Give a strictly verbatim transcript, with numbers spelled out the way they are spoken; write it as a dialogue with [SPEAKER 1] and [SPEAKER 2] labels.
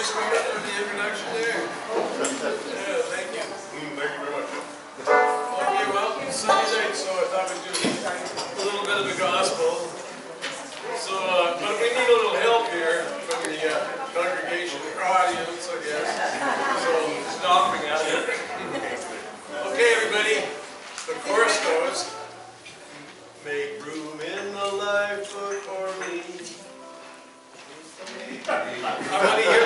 [SPEAKER 1] sweetheart, for the introduction there. Yeah, thank you.
[SPEAKER 2] Mm, thank you very much.
[SPEAKER 1] Okay, well, it's Sunday night, so I thought we'd do a little bit of the gospel. So, uh, but we need a little help here from the uh, congregation, or audience, I guess. So, stopping at it. Okay, everybody, the chorus goes, make room in the lifeboat for me. How many